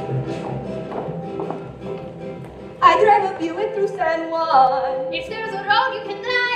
I drive a Buick through San Juan. If there's a road you can drive,